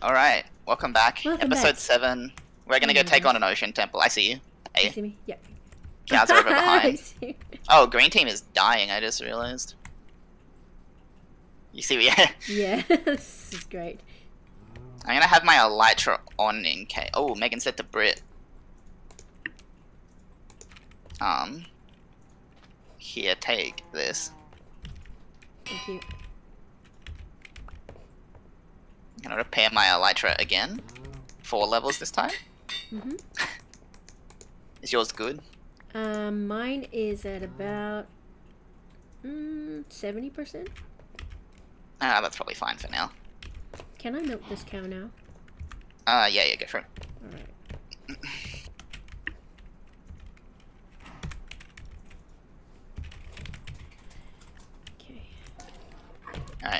Alright, welcome back. Welcome Episode back. 7. We're gonna go take on an ocean temple. I see you. You Hey, see me? Yep. cows are over I behind. see you. Oh, green team is dying, I just realized. You see me? Yeah, this is great. I'm gonna have my elytra on in case. Oh, Megan said to Brit. Here, take this. Thank you. I'm gonna repair my elytra again. 4 levels this time. Mhm. Is yours good? Mine is at about 70%. Ah, that's probably fine for now. Can I milk this cow now? Yeah, go for it. All right. Okay. Alright.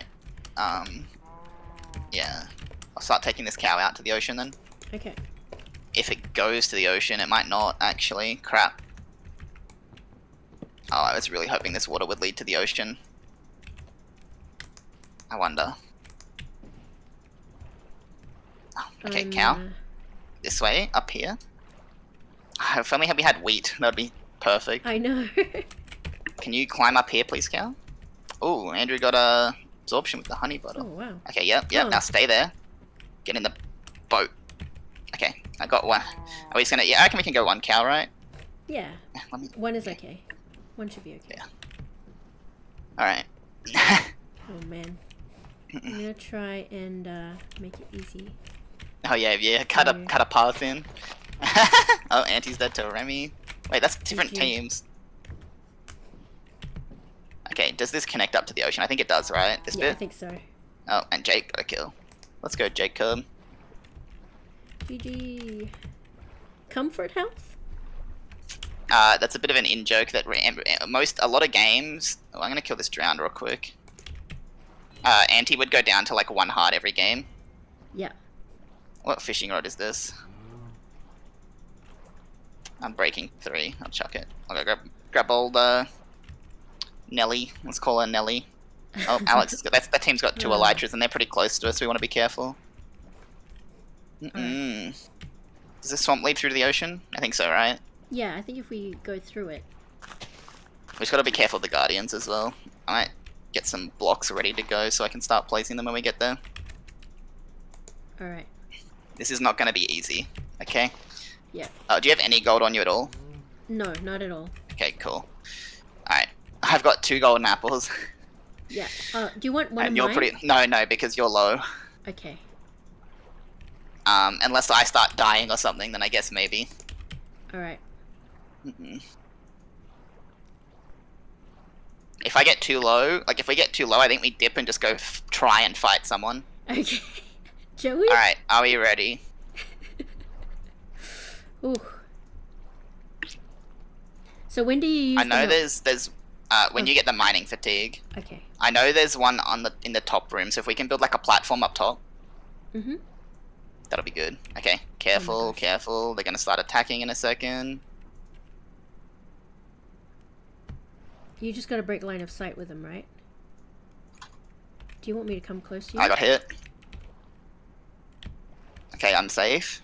Yeah. I'll start taking this cow out to the ocean then. Okay. If it goes to the ocean, it might not, actually. Crap. Oh, I was really hoping this water would lead to the ocean. I wonder. Oh, okay, cow. This way, up here. If only we had wheat, that'd be perfect. I know. Can you climb up here, please, cow? Oh, Andrew got a absorption with the honey Oh bottle. wow. Okay, yep, Oh. now stay there. Get in the boat. Okay, I got one. Are we just gonna, yeah, I reckon we can go 1 cow, right? Yeah. Let me, One is okay. One should be okay. Yeah. Alright. Oh man. I'm gonna try and make it easy. Oh yeah, cut a path in. Oh, Auntie's dead to Remy. Wait, that's different you. teams. Okay, does this connect up to the ocean? I think it does, right? This Yeah, I bit? think so. Oh, and Jake got a kill. Let's go, Jacob. GG. Comfort health? That's a bit of an in-joke that a lot of games... Oh, I'm gonna kill this drowned real quick. Auntie would go down to like 1 heart every game. Yeah. What fishing rod is this? I'm breaking 3. I'll chuck it. I'll go grab old Nelly. Let's call her Nelly. Oh, Alex has got that team's got 2 elytras and they're pretty close to us. So we want to be careful. Does this swamp lead through to the ocean? I think so, right? Yeah, I think if we go through it. We just got to be careful of the guardians as well. I might get some blocks ready to go so I can start placing them when we get there. Alright. This is not going to be easy. Okay. Yeah. Do you have any gold on you at all? No, not at all. Okay, cool. Alright. I've got 2 golden apples. Yeah. Do you want one And of you're mine? pretty... No, because you're low. Okay. Unless I start dying or something, then I guess maybe. Alright. If I get too low, like if we get too low, I think we dip and just go try and fight someone. Okay. Joey? Alright, are we ready? Ooh. So when do you use I know the milk? there's when you get the mining fatigue. Okay. I know there's one in the top room, so if we can build like a platform up top, that'll be good. Okay, careful, careful. They're gonna start attacking in a second. You just gotta break line of sight with them, right? Do you want me to come close to you? I got hit. Okay, I'm safe.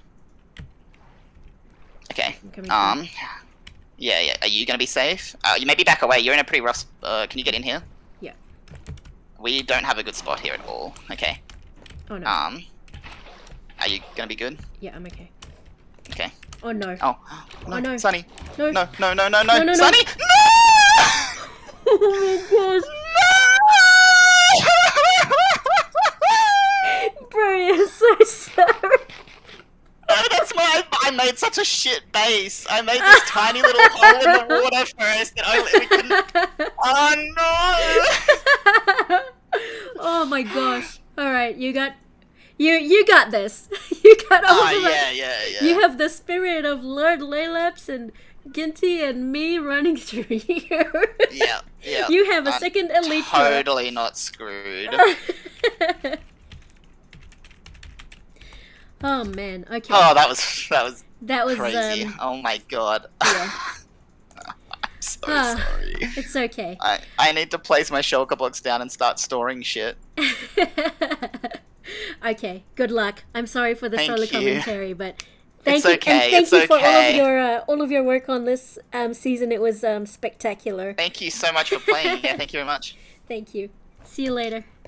Okay. I'm coming through. Yeah. Are you gonna be safe? You maybe back away. You're in a pretty rough. Can you get in here? Yeah. We don't have a good spot here at all. Okay. Oh no. Are you gonna be good? Yeah, I'm okay. Okay. Oh no. Oh. No, Oh no. Sunny. No. No. No, no, Sunny. No! Oh my gosh. Bro, you're so sorry. That's why I made such a shit base. I made this tiny little hole in the water first that we couldn't... Oh no! Oh my gosh. Alright, you got this. You got all of it. Yeah. You have the spirit of Lord Laylaps and Ginty and me running through here. Yeah. You have a second elite. Totally not screwed. Oh man, okay. Oh, that was crazy. Um, oh my god. Yeah. I'm so sorry. It's okay. I need to place my shulker blocks down and start storing shit. Okay, good luck. I'm sorry for the Thank solo you. commentary, but thank It's you, okay, and thank it's you for okay. all of your work on this season. It was spectacular. Thank you so much for playing. Yeah, thank you very much. Thank you. See you later.